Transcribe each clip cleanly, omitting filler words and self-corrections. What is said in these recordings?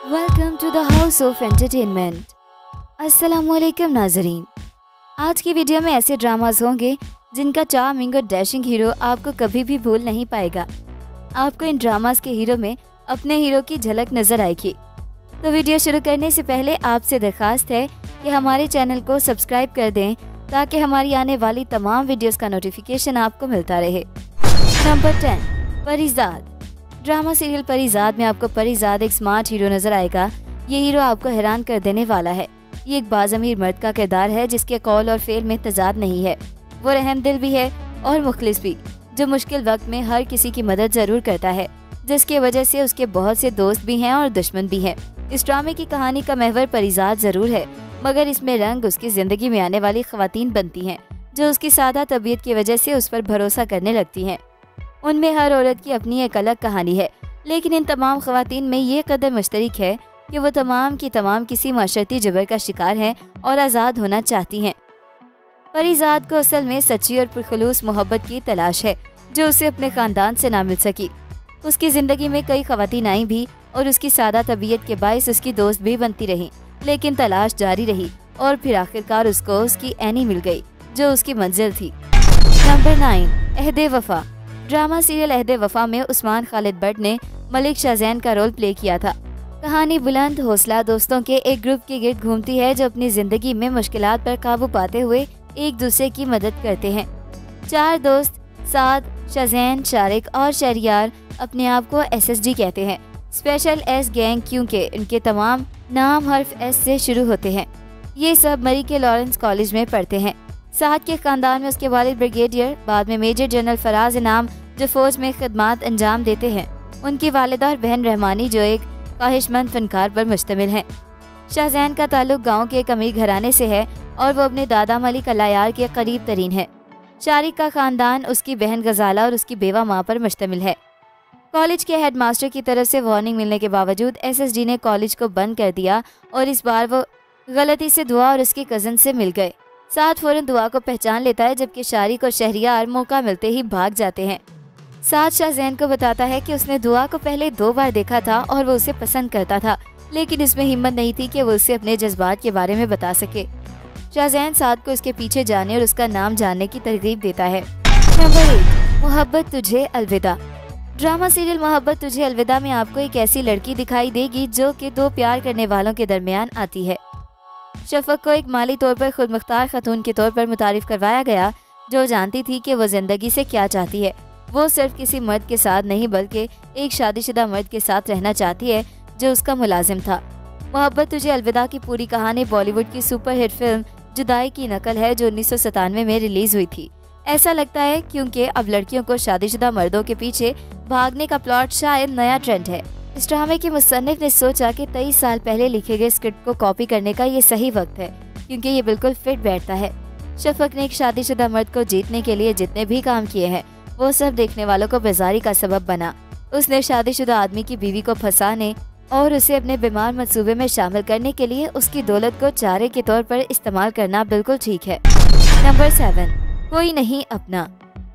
Welcome to the house of entertainment. अस्सलामुअलैकुम नाजरीन। आज की वीडियो में ऐसे ड्रामास होंगे जिनका चार्मिंग और डैशिंग हीरो आपको कभी भी भूल नहीं पाएगा। आपको इन ड्रामास के हीरो में अपने हीरो की झलक नजर आएगी। तो वीडियो शुरू करने से पहले आपसे दरखास्त है कि हमारे चैनल को सब्सक्राइब कर दें ताकि हमारी आने वाली तमाम वीडियोस का नोटिफिकेशन आपको मिलता रहे। Number 10, Parizaad. Drama serial Parizaad में आपको परीजाद एक स्मार्ट हीरो नजर आएगा। ये हीरो आपको हैरान कर देने वाला है। ये एक बाज़मीर मर्द का किरदार है जिसके कौल और फेल में तजाद नहीं है। वो रहमदिल भी है और मुखलिस भी, जो मुश्किल वक्त में हर किसी की मदद जरूर करता है, जिसकी वजह से उसके बहुत से दोस्त भी हैं और दुश्मन भी हैं। इस ड्रामे की कहानी का महवर परीजाद जरूर है, मगर इसमें रंग उसकी जिंदगी में आने वाली खवातीन बनती हैं, जो उसकी सादा तबीयत की वजह से उस पर भरोसा करने लगती हैं। उनमें हर औरत की अपनी एक अलग कहानी है, लेकिन इन तमाम खवातीन में ये कदर मुश्तरक है कि वो तमाम की तमाम किसी माशरती जबर का शिकार हैं और आज़ाद होना चाहती हैं। परीजाद को असल में सच्ची और पुरखलूस मोहब्बत की तलाश है, जो उसे अपने खानदान से ना मिल सकी। उसकी ज़िंदगी में कई खवातीन आई भी और उसकी सादा तबीयत के बायस उसकी दोस्त भी बनती रही, लेकिन तलाश जारी रही और फिर आखिरकार उसको उसकी एनी मिल गई, जो उसकी मंजिल थी। नंबर 9, अहदे वफा। ड्रामा सीरियल अहदे वफा में उस्मान खालिद बट ने मलिक शाहजैन का रोल प्ले किया था। कहानी बुलंद हौसला दोस्तों के एक ग्रुप के गिर्द घूमती है जो अपनी जिंदगी में मुश्किलात पर काबू पाते हुए एक दूसरे की मदद करते हैं। 4 दोस्त साद, शाहजैन, शारिक और शहरियार अपने आप को SSG कहते हैं, स्पेशल एस गैंग, क्योंकि इनके तमाम नाम हर्फ S से शुरू होते हैं। ये सब मरी के लॉरेंस कॉलेज में पढ़ते हैं। साद के खानदान में उसके वालिद ब्रिगेडियर, बाद में मेजर जनरल फराज इनाम, जो फौज में खिदमात अंजाम देते हैं। उनकी वालिदा और बहन रहमानी, जो एक ख्वाहिशमंद फनकार पर मुश्तमिल हैं। शाहजैन का ताल्लुक गांव के एक अमीर घराने से है और वो अपने दादा मलिक अलायार के करीब तरीन है। शारिक का खानदान उसकी बहन गजाला और उसकी बेवा माँ पर मुश्तमिल है। कॉलेज के हेडमास्टर की तरफ से वार्निंग मिलने के बावजूद SSG ने कॉलेज को बंद कर दिया और इस बार वो गलती से दुआ और उसके कज़न से मिल गए। साद फौरन दुआ को पहचान लेता है, जबकि शारिक और शहरियार मौका मिलते ही भाग जाते हैं। साद शाहजैन को बताता है कि उसने दुआ को पहले 2 बार देखा था और वो उसे पसंद करता था, लेकिन इसमें हिम्मत नहीं थी कि वो उसे अपने जज्बात के बारे में बता सके। शाहजैन साद को उसके पीछे जाने और उसका नाम जानने की तरगीब देता है। नंबर 1, मोहब्बत तुझे अलविदा। ड्रामा सीरियल मोहब्बत तुझे अलविदा में आपको एक ऐसी लड़की दिखाई देगी जो कि 2 प्यार करने वालों के दरमियान आती है। शफक को एक माली तौर पर खुद मुख्तार खतून के तौर पर मुतारिफ करवाया गया, जो जानती थी कि वो जिंदगी से क्या चाहती है। वो सिर्फ किसी मर्द के साथ नहीं बल्कि एक शादीशुदा मर्द के साथ रहना चाहती है, जो उसका मुलाजिम था। मोहब्बत तुझे अलविदा की पूरी कहानी बॉलीवुड की सुपरहिट फिल्म जुदाई की नकल है, जो 1997 में रिलीज हुई थी। ऐसा लगता है क्योंकि अब लड़कियों को शादीशुदा मर्दों के पीछे भागने का प्लॉट शायद नया ट्रेंड है। इस ड्रामे के मुसन्निफ ने सोचा कि 23 साल पहले लिखे गए स्क्रिप्ट को कॉपी करने का ये सही वक्त है, क्योंकि ये बिल्कुल फिट बैठता है। शफक ने एक शादीशुदा मर्द को जीतने के लिए जितने भी काम किए हैं, वो सब देखने वालों को बेजारी का सबब बना। उसने शादीशुदा आदमी की बीवी को फंसाने और उसे अपने बीमार मंसूबे में शामिल करने के लिए उसकी दौलत को चारे के तौर पर इस्तेमाल करना बिल्कुल ठीक है। नंबर 7, कोई नहीं अपना।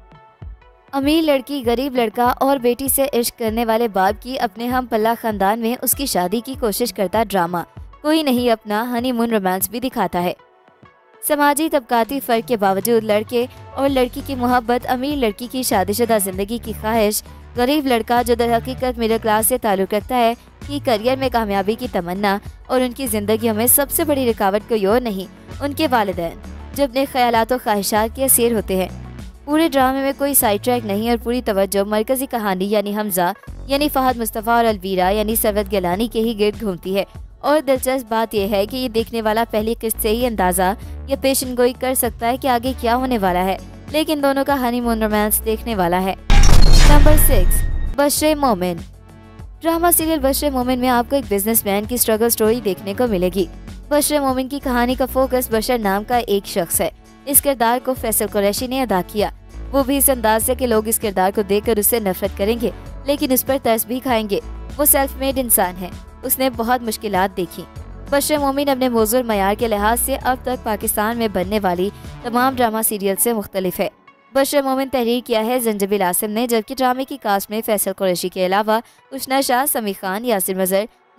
अमीर लड़की, गरीब लड़का और बेटी से इश्क करने वाले बाप की अपने हम पल्ला खानदान में उसकी शादी की कोशिश करता ड्रामा कोई नहीं अपना हनीमून रोमांस भी दिखाता है। समाजी तबकाती फ़र्क के बावजूद लड़के और लड़की की मोहब्बत, अमीर लड़की की शादीशुदा ज़िंदगी की ख्वाहिश, गरीब लड़का जो दरहकीकत मिडिल क्लास से ताल्लुक़ रखता है कि करियर में कामयाबी की तमन्ना, और उनकी ज़िंदगियों में सबसे बड़ी रुकावट कोई और नहीं, उनके वालिदैन, जो अपने ख्यालात और ख्वाहिशात के असीर होते हैं। पूरे ड्रामे में कोई साइड ट्रैक नहीं और पूरी तवज्जो मरकजी कहानी यानी हमजा यानी फ़हद मुस्तफ़ा और अलवीरा यानी सरवत गिलानी के ही गिर्द घूमती है। और दिलचस्प बात यह है कि ये देखने वाला पहली किस्त से ही अंदाज़ा या पेशन गोई कर सकता है कि आगे क्या होने वाला है, लेकिन दोनों का हनीमून रोमांस देखने वाला है। नंबर 6, बशरे मोमिन। ड्रामा सीरियल बशरे मोमिन में आपको एक बिजनेसमैन की स्ट्रगल स्टोरी देखने को मिलेगी। बशरे मोमिन की कहानी का फोकस बशर नाम का एक शख्स है। इस किरदार को फैसल कुरैशी ने अदा किया, वो भी इस अंदाज से कि लोग इस किरदार को देखकर उससे नफरत करेंगे, लेकिन उस पर तरस भी खाएंगे। वो सेल्फ मेड इंसान है, उसने बहुत मुश्किलात देखी। बशर मोमिन अपने मौजूद मयार के लिहाज से अब तक पाकिस्तान में बनने वाली तमाम ड्रामा सीरियल से मुख्तलिफ है। बशर मोमिन तहरीर किया है जंजबिल आसिम ने, जबकि ड्रामे की कास्ट में फैसल कुरैशी के अलावा उशना शाह, समी खान, यासिर मजहर,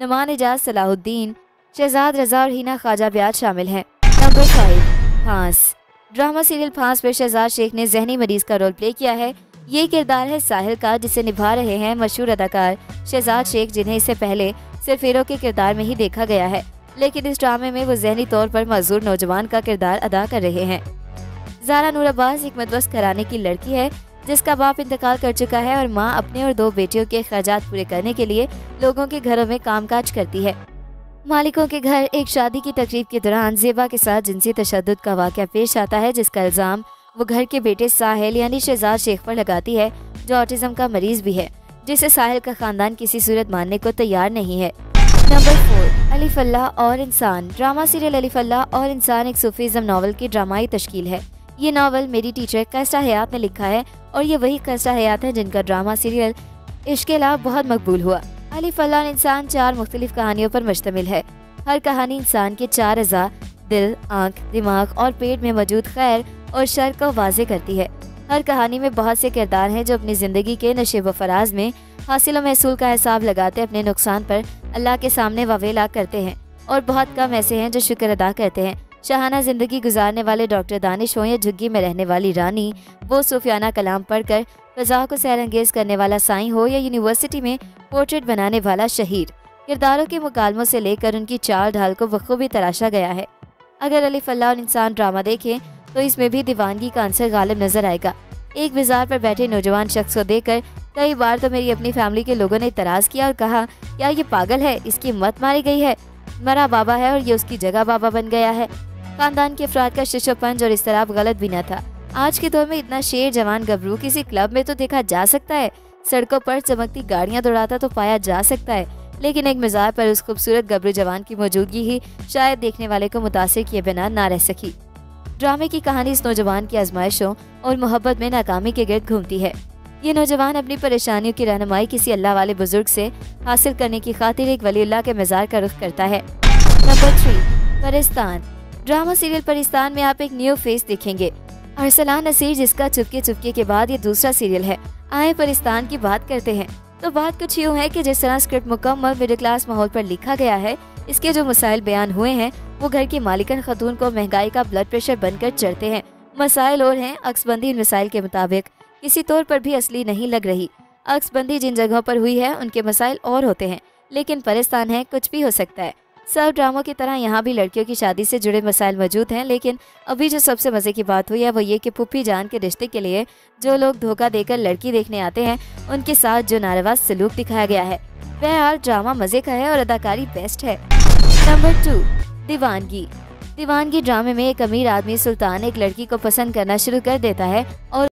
नुमान एजाज सलाहुद्दीन, शहजाद रजा और हिना ख्वाजा ब्याज शामिल हैं। Number 5, Phaans. Drama serial Phaans में शहजाद शेख ने जहनी मरीज का रोल प्ले किया है। ये किरदार है साहिल का, जिसे निभा रहे हैं मशहूर अदाकार शहजाद शेख, जिन्हें इससे पहले सिर्फ हीरो के किरदार में ही देखा गया है, लेकिन इस ड्रामे में वो जहनी तौर पर मजदूर नौजवान का किरदार अदा कर रहे हैं। ज़ारा नूर अब्बास एक मतवस्त घराने की लड़की है जिसका बाप इंतकाल कर चुका है और माँ अपने और 2 बेटियों के खर्चात पूरे करने के लिए लोगों के घरों में कामकाज करती है। मालिकों के घर एक शादी की तकरीब के दौरान ज़ेबा के साथ जिनसी तशद्दुद का वाक़या पेश आता है, जिसका इल्ज़ाम वो घर के बेटे साहिल यानी शहजाद शेख पर लगाती है, जो ऑटिज्म का मरीज भी है, जिसे साहिल का खानदान किसी सूरत मानने को तैयार नहीं है। नंबर 4, अलिफ अल्लाह और इंसान। ड्रामा सीरियल अलिफ अल्लाह और इंसान एक सूफीज़म नावल की ड्रामाई तश्कील है। ये नावल मेरी टीचर कस्टा हयात ने लिखा है और ये वही कस्टा हयात है जिनका ड्रामा सीरियल इश्क़ लाभ बहुत मकबूल हुआ। अलिफ अल्लाह और इंसान 4 मुख्तलिफ कहानियों पर मुश्तमिल है। हर कहानी इंसान के 4 अज़ा दिल, आँख, दिमाग और पेट में मौजूद खैर और शर को वाज़े करती है। हर कहानी में बहुत से किरदार हैं जो अपनी ज़िंदगी के नशेब व फराज में हासिल व महसूल का हिसाब लगाते अपने नुकसान पर अल्लाह के सामने वावेला करते हैं, और बहुत कम ऐसे हैं जो शुक्र अदा करते हैं। शाहाना ज़िंदगी गुजारने वाले डॉक्टर दानिश हो या झुग्गी में रहने वाली रानी, वो सूफियाना कलाम पढ़कर फ़ज़ा को सैरअंगेज करने वाला साईं हो या यूनिवर्सिटी में पोर्ट्रेट बनाने वाला शहीद, किरदारों के मुकालमों से लेकर उनकी चाल ढाल को बखूबी तराशा गया है। अगर अलिफ अल्लाह और इंसान ड्रामा देखें तो इसमें भी दीवानगी का अंसर गालिब नजर आएगा। एक बाजार पर बैठे नौजवान शख्स को देखकर कई बार तो मेरी अपनी फैमिली के लोगों ने इतराज़ किया और कहा, क्या ये पागल है, इसकी मत मारी गई है, मरा बाबा है और ये उसकी जगह बाबा बन गया है। खानदान के अफराद का शिशोपंज और इस तरह गलत भी न था। आज के दौर में इतना शेर जवान गबरू किसी क्लब में तो देखा जा सकता है, सड़कों पर चमकती गाड़ियां दौड़ाता तो पाया जा सकता है, लेकिन एक मज़ार पर उस खूबसूरत गबरू जवान की मौजूदगी ही शायद देखने वाले को मुतासिर किए बिना ना रह सकी। ड्रामे की कहानी इस नौजवान की आजमाइशों और मोहब्बत में नाकामी के गिर्द घूमती है। ये नौजवान अपनी परेशानियों की रहनुमाई किसी अल्लाह वाले बुजुर्ग से हासिल करने की खातिर एक वलीउल्लाह के मज़ार का रुख करता है। Number 3, Paristan. Drama serial Paristan में आप एक न्यू फेस देखेंगे, अरसलान नसीर, जिसका चुपके चुपके के बाद ये दूसरा सीरियल है। आए परिस्तान की बात करते हैं तो बात कुछ यूँ है कि जिस तरह स्क्रिप्ट मुकम्मल मिडिल क्लास माहौल पर लिखा गया है, इसके जो मसाइल बयान हुए हैं वो घर की मालिकन खतून को महंगाई का ब्लड प्रेशर बनकर चढ़ते हैं। मसाइल और हैं, अक्सबंदी इन मसाइल के मुताबिक किसी तौर पर भी असली नहीं लग रही। अक्सबंदी जिन जगहों पर हुई है उनके मसाइल और होते हैं, लेकिन परिस्तान है कुछ भी हो सकता है। सब ड्रामों की तरह यहाँ भी लड़कियों की शादी से जुड़े मसाइल मौजूद हैं, लेकिन अभी जो सबसे मज़े की बात हुई है वो ये कि पुप्पी जान के रिश्ते के लिए जो लोग धोखा देकर लड़की देखने आते हैं उनके साथ जो नारवा सलूक दिखाया गया है। बहरहाल ड्रामा मज़े का है और अदाकारी बेस्ट है। नंबर 2, दीवानगी। दीवानगी ड्रामे में एक अमीर आदमी सुल्तान एक लड़की को पसंद करना शुरू कर देता है और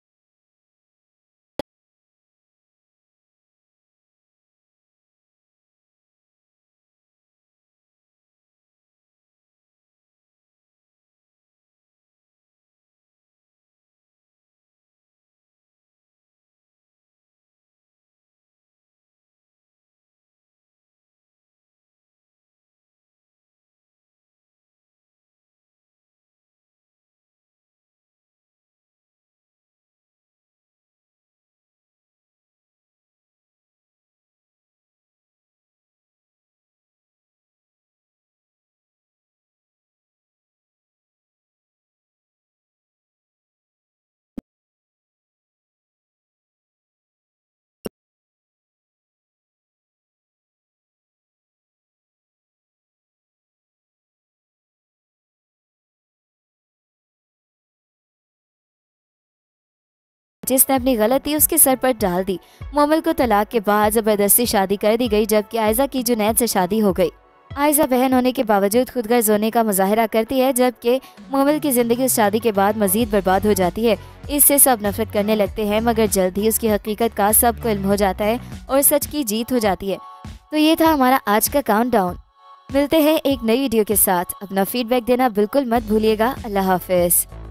जिसने अपनी गलती उसके सर पर डाल दी। मोमिल को तलाक के बाद जबरदस्ती शादी कर दी गई, जबकि आयजा की जुनैद से शादी हो गई। आयजा बहन होने के बावजूद खुदगर्ज होने का मुजाहिरा करती है, जबकि मोमिल की जिंदगी उस शादी के बाद मजीद बर्बाद हो जाती है। इससे सब नफरत करने लगते हैं, मगर जल्द ही उसकी हकीकत का सबको इल्म हो जाता है और सच की जीत हो जाती है। तो ये था हमारा आज का काउंटडाउन। मिलते हैं एक नई वीडियो के साथ। अपना फीडबैक देना बिल्कुल मत भूलिएगा। अल्लाह हाफिज।